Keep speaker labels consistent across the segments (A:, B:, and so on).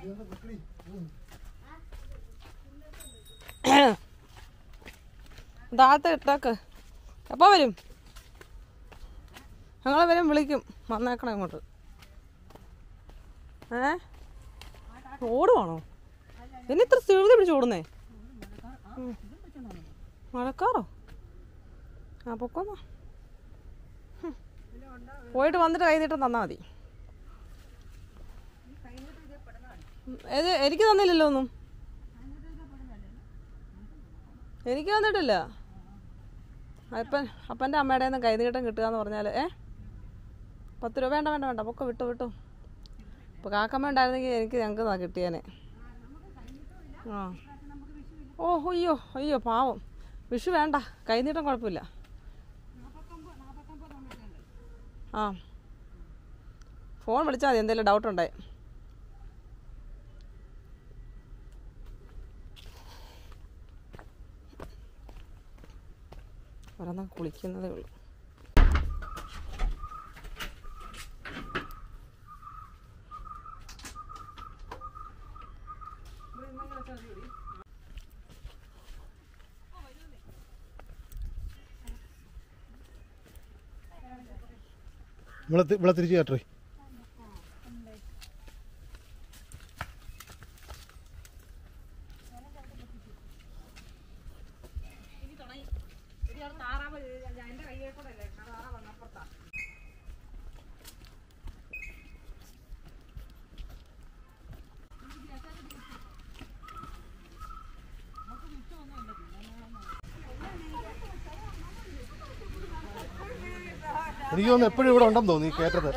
A: താഴത്തെ ഇട്ടാക്ക്. എപ്പോൾ വരും? ഞങ്ങളെ വരും, വിളിക്കും. വന്നേക്കണം ഇങ്ങോട്ട്. ഓടുവാണോ? പിന്നെ ഇത്ര സ്ഥിരത പിടിച്ച് ഓടുന്നേ? മഴക്കാറോ? ആ പൊക്കോന്നോ. പോയിട്ട് വന്നിട്ട് കൈ നീട്ടം തന്നാൽ മതി. എനിക്ക് തന്നില്ലല്ലോ ഒന്നും. എനിക്ക് തന്നിട്ടില്ല. അപ്പൻ്റെ അമ്മയുടെ നിന്ന് കൈനീട്ടം കിട്ടുക എന്ന് പറഞ്ഞാൽ 10 രൂപ. വേണ്ട വേണ്ട വേണ്ട, പൊക്കെ വിട്ടു. ഇപ്പോൾ കാക്കമ്മ ഉണ്ടായിരുന്നെങ്കിൽ ഞങ്ങൾക്ക് കിട്ടിയേനെ. ആ ഓ അയ്യോ പാവം. വിഷു വേണ്ട, കൈനീട്ടം കുഴപ്പമില്ല. ആ ഫോൺ വിളിച്ചാൽ മതി എന്തെങ്കിലും ഡൗട്ട് ഉണ്ടായി. ഒരെണ്ണം കുളിക്കുന്നതേ ഉള്ളൂ.
B: ഇവിടെ തിരിച്ചു കേട്ടേ. എനിക്ക് തോന്നുന്നു എപ്പോഴും ഇവിടെ ഉണ്ടെന്ന് തോന്നി കേട്ടത്.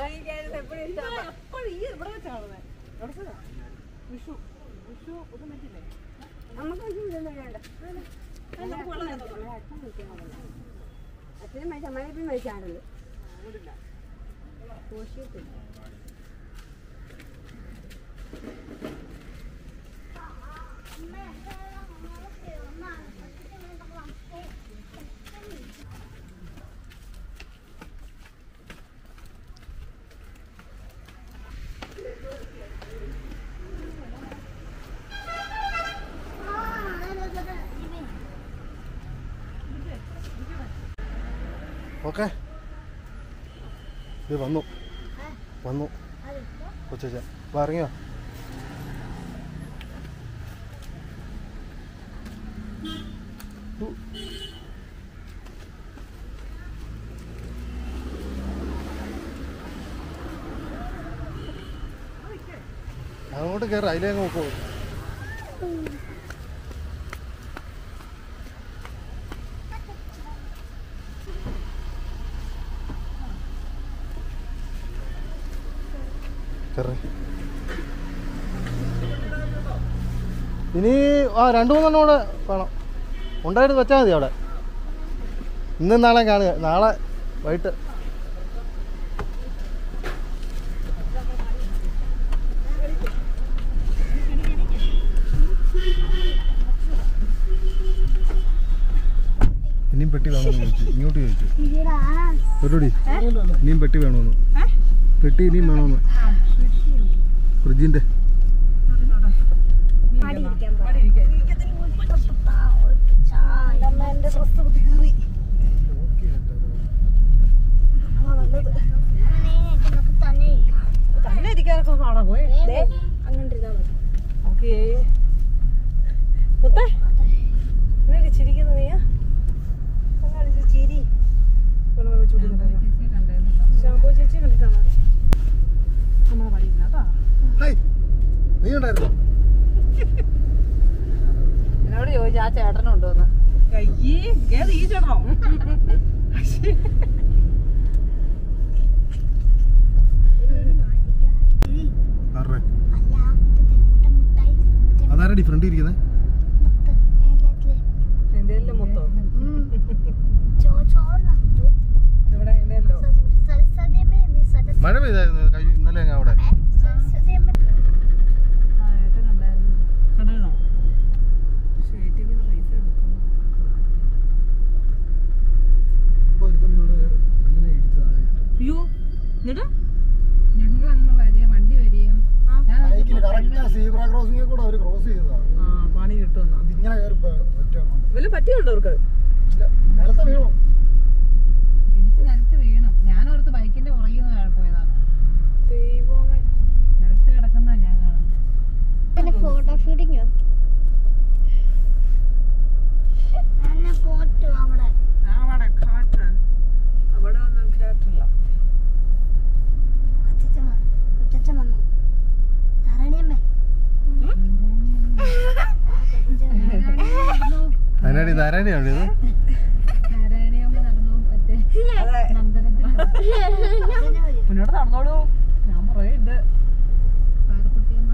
B: ഓക്കെ, ഇത് വന്നു കൊച്ചാ ഇറങ്ങിയോ? അങ്ങോട്ട് കയറി, അതിലേക്ക് നോക്കൂ. ഇനി 2-3 കൂടെ വേണം. ഉണ്ടായിട്ട് വെച്ചാൽ മതി അവിടെ. ഇന്നും നാളെ കാണുക. നാളെ വൈകിട്ട് ഇനിയും പെട്ടി വേണമെന്ന് ചോദിച്ചു. ഇങ്ങോട്ട് ചോദിച്ചു പെട്ടി ഇനിയും പെട്ടി വേണമെന്ന്. പെട്ടി ഇനിയും വേണമെന്ന്. ഫ്രിഡ്ജിൻ്റെ
A: തന്നെ ഇരിക്കാനൊക്കെ കാണാൻ പോയി. ഓക്കേ മുത്തേ, എന്നൊക്കെ ചിരിക്കുന്നു നീ? ചിരി ഷാമ്പൂ ചേച്ചി കണ്ടിട്ടാണോ നമ്മളെ പടിയില്ല കേട്ടോ.
B: നീ ഉണ്ടായിരുന്നോ?
A: എന്നോട് ചോദിച്ചു ആ ചേട്ടനുണ്ടോന്ന്. അയ്യേ, ഏത് ഈ ചേട്ടനോ?
B: അതാരടി ഫ്രണ്ട് ഇരിക്കുന്നത്?
A: എന്തേലും മൊത്തം
B: മഴ പെയ്തായിരുന്നു ഇന്നലെ അവിടെ.
C: ഞങ്ങൾ അങ്ങ് വരിക, വണ്ടി വരികയും
B: ക്രോസിംഗിൽ കൂടെ അവർ ക്രോസ് ചെയ്തതാ.
A: പണി കിട്ടുമെന്നോ
B: ഇതിങ്ങനെ കയറി
A: വല്ല പറ്റിയുണ്ടോ അവർക്ക്?
B: നിലത്ത് വീണു,
C: ഇടിച്ച് നിലത്ത് വീണു. ഞാനോർത്ത് ബൈക്കിന്റെ പുറകിൽ നിന്ന് പോയതാണ്.
A: ദൈവമേ,
C: നിലത്ത് കിടക്കുന്ന ഞാൻ കാണുന്നത്.
D: ഫോട്ടോ ഷൂട്ടിങ്ങോ
A: അവിടെ കാറ്റ്, അവിടെ ഒന്നും കേട്ടില്ല.
B: അതിനടി നാരായണിയാണ് ഇത്.
C: നാരായണിയമ്മ നടന്നു മറ്റേ നന്ദനത്തിന്
A: മുന്നോട്ട് നടന്നോളൂ, ഞാൻ പറയേ ഉണ്ട്.
C: പാറക്കുട്ടിയമ്മ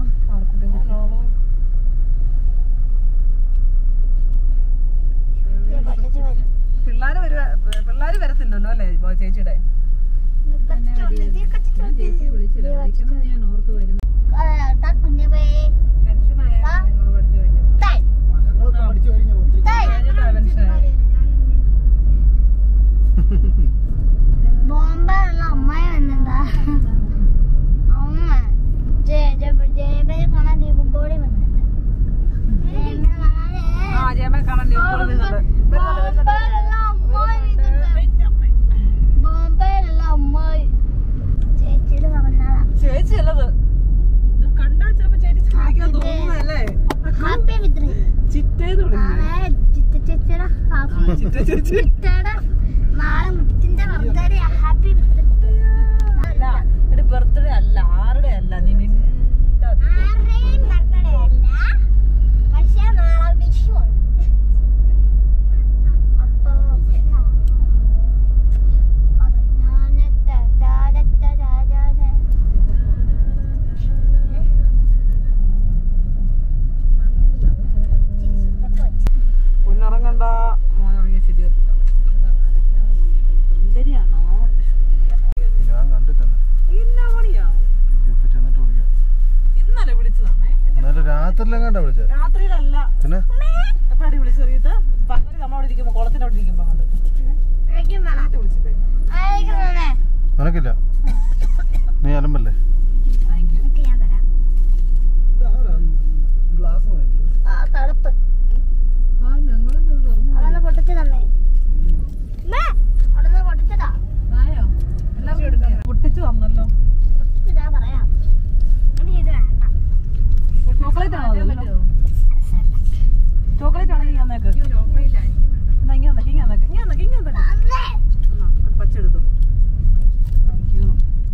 A: പിള്ളേര് വരത്തില്ലല്ലോ അല്ലേ ചേച്ചിയുടെ?
C: ചേച്ചി വിളിച്ചില്ല, വിളിക്കണം ഞാൻ ഓർത്ത് വരുന്നു.
B: ഞങ്ങളൊക്കെ പഠിച്ചു കഴിഞ്ഞു ഒത്തിരി.
D: ബോംബെയുള്ള അമ്മായി വന്നെന്താ അമ്മ ജയബയെ കാണാൻ ദീപമ്പോടി വന്നിട്ടുണ്ട്. ബോംബെയിലുള്ള അമ്മായി ചേച്ചിയുടെ പറഞ്ഞാ
A: ചേച്ചി അല്ലത്, കണ്ടാ ചിലപ്പോ ചേച്ചി വിളിക്കാൻ തോന്നുന്നല്ലേ?
D: ഹാപ്പി വിത്ത്
A: ചിറ്റേന്ന്
D: ചേച്ചിയുടെ ഹാപ്പി ചിറ്റയുടെ നാളെ മുത്തിന്റെ ബർത്ത്ഡേ. ഹാപ്പി
A: ബർത്ത്ഡേ അല്ല, ആരുടെ അല്ല, നീ
D: ആരുടെയും ബർത്ത്ഡേ അല്ല, പക്ഷെ നാളെ വിഷു ഉണ്ട്. അപ്പൊ
A: പൊന്നിറങ്ങണ്ട, മോനിറങ്ങി ശരിയാത്തില്ല. ശരിയാണോ?
B: ഞാൻ കണ്ടിട്ടുണ്ട്.
A: എന്നാ പണിയാവും?
B: ചെന്നിട്ട് വിളിക്കാം.
A: ഇന്നലെ വിളിച്ചതാണേ.
B: ഇന്നലെ രാത്രിയിലും കണ്ടാ വിളിച്ചത്.
A: രാത്രിയിലല്ല,
B: പിന്നെ
A: എപ്പോഴാണ് വിളിച്ചറിയത്? പകല് നമ്മളവിടെ ഇരിക്കുമ്പോ, കുളത്തിനവിടെ ഇരിക്കുമ്പോ കണ്ട് വിളിച്ചിട്ടേ.
B: നിനക്കില്ല, നീ അലമ്പല്ലേ?
D: ഞാൻ തരാം തണുപ്പ് അതൊന്ന് പൊട്ടിച്ച് തന്നെ അവിടുന്ന് പൊട്ടിച്ചതാ.
A: പൊട്ടിച്ചു തന്നല്ലോ.
D: പൊട്ടിച്ചതാ പറയാം. എനിക്ക് ഇത് വേണ്ട.
A: ചോക്ലേറ്റ് ആണോ? ചോക്ലേറ്റ് ആണെങ്കിൽ അന്നേക്ക് പച്ചെടുത്തു. Thank you.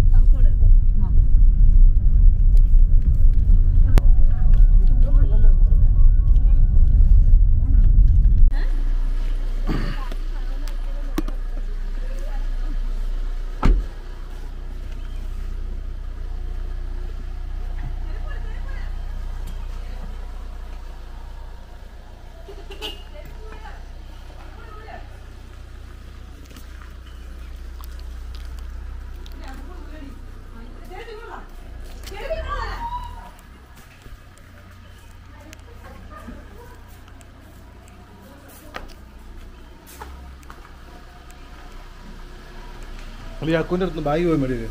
B: ഈ അക്കുവിൻ്റെ അടുത്ത് ബാഗ് പോയി മേടിയത്.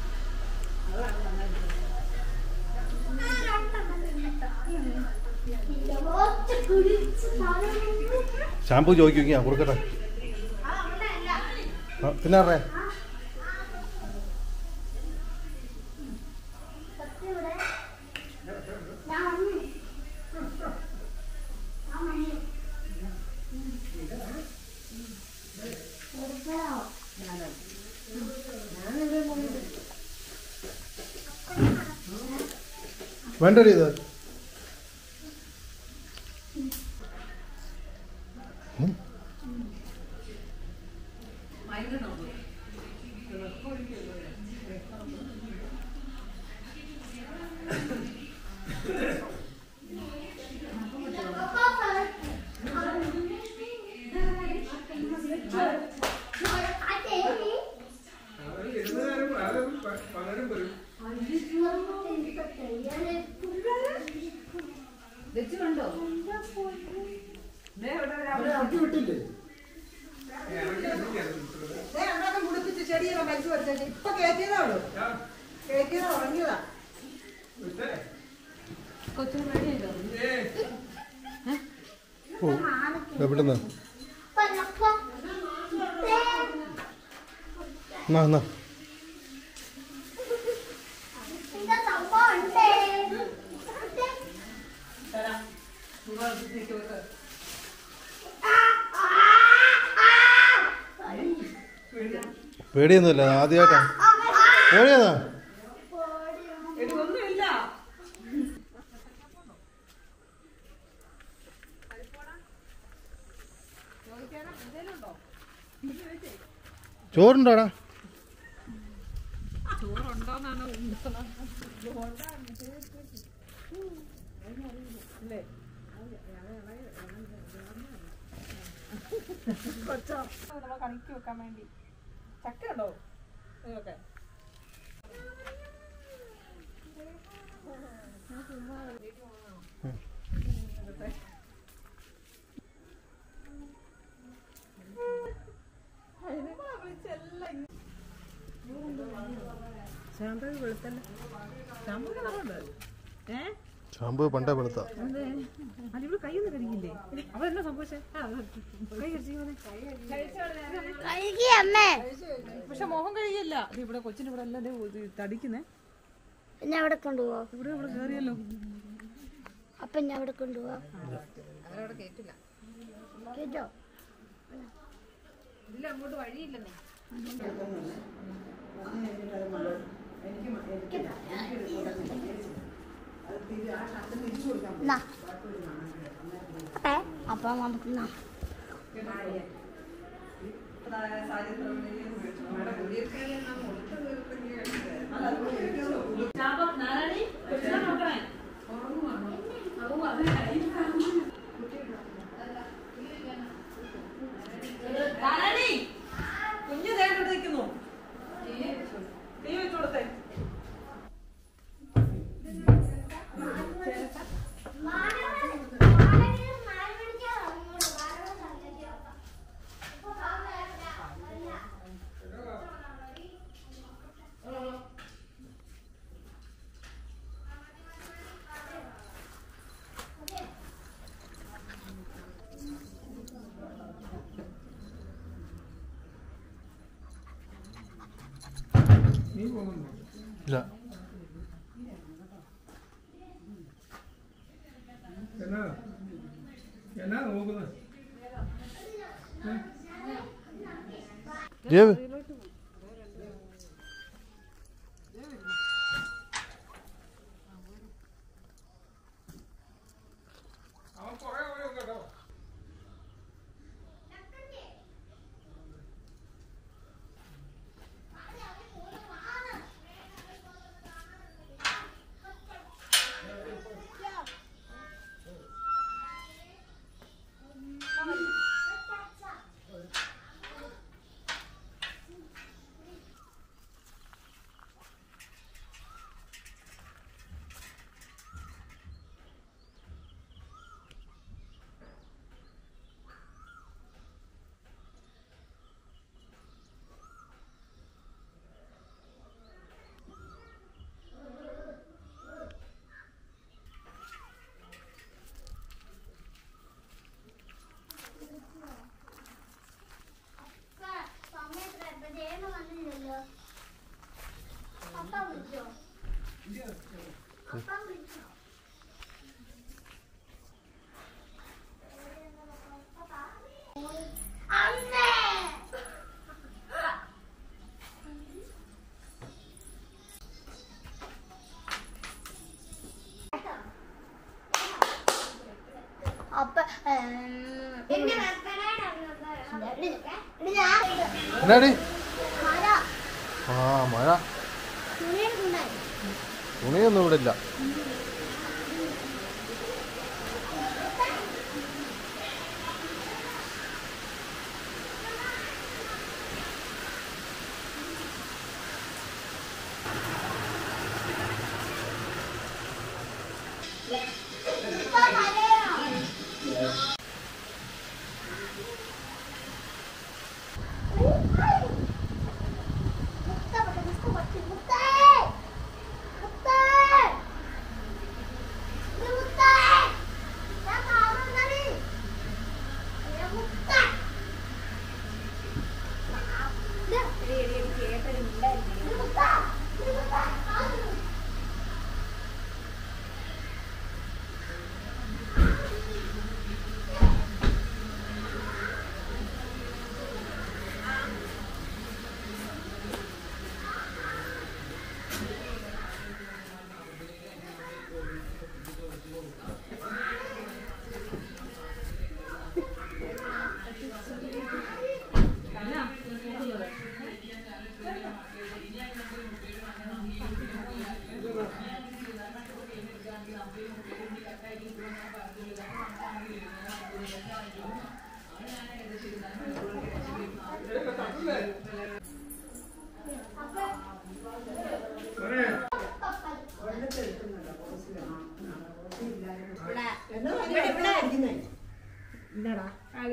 B: ഷാമ്പു ചോദിക്കും, ഞാൻ കൊടുക്കട്ടെ. പിന്നെ അറിയാ വേണ്ടടി ഇത്.
C: കൊച്ചിന് പേടിയല്ലോ.
B: എവിടുന്ന് എന്നാ പേടിയൊന്നുമില്ല, ആദ്യമായിട്ടാ. പേടിയാ ചോറുണ്ടോടാ?
A: കണിക്ക് വെക്കാൻ വേണ്ടി ചക്ക ഉണ്ടോ? ഇതൊക്കെ
B: ഷാമ്പു പണ്ടേ വെളുത്ത.
C: കൈയൊന്നും കഴിക്കില്ലേ? അവരെന്നാ സംഭവിച്ചേ? പക്ഷെ മോഹം കഴിയല്ല. അത് ഇവിടെ കൊച്ചിന് ഇവിടെ എല്ലാം തടിക്കുന്നേ.
D: എന്നെ അവിടെ കൊണ്ടുപോവാ.
C: ഇവിടെ ഇവിടെ കയറിയല്ലോ.
D: അപ്പൊ എന്നെ അവിടെ കൊണ്ടുപോവാ.
C: അവരവിടെ കേട്ടില്ല.
D: കേട്ടോ?
C: ഇതിൽ അങ്ങോട്ട് വഴിയില്ലെന്നേ.
D: അപ്പൊ നമുക്ക്
A: കുഞ്ഞു നേരിട്ട് നിൽക്കുന്നു. തീ വെച്ചു കൊടുത്തേ.
B: ഇല്ല. ദേവ് എന്നാടി? ആ മഴ. തുണിയൊന്നും ഇവിടെ ഇല്ല.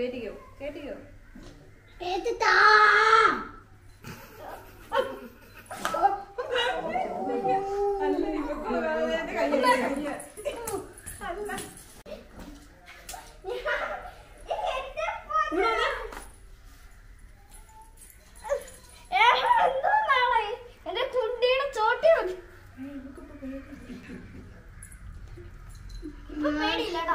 C: കേട്ടിക്കോ കേട്ടിക്കോ.
D: കേട്ടിട്ടാ എന്റെ ചുണ്ടിയുടെ ചോട്ടി ഇപ്പൊ പേടിയില്ലടാ.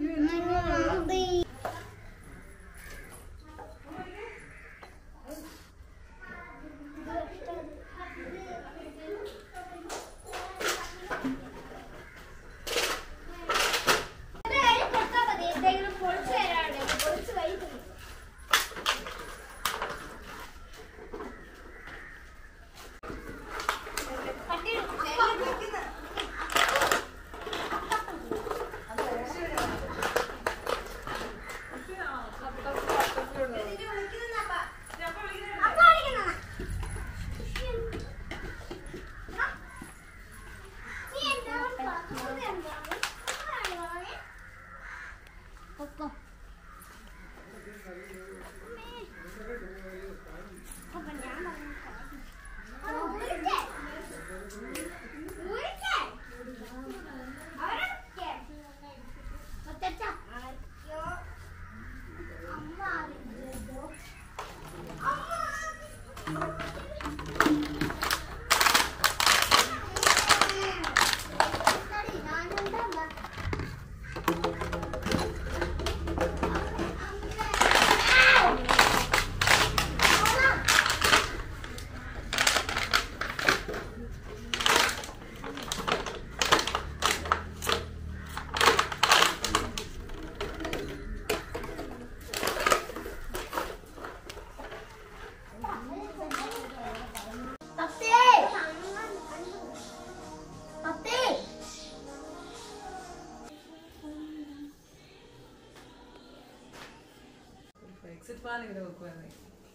C: എക്സിറ്റ് പ്ലാൻ ഇങ്ങനെ വെക്കുവായിരുന്നേ.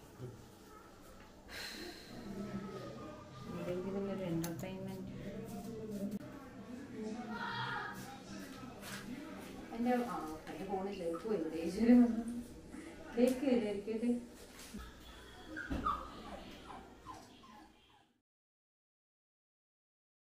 C: എന്തെങ്കിലും ഒരു എന്റർടൈൻമെന്റ്. എന്റെ ഫോണിൽ ലേക്ക് പോയി ലേക്ക്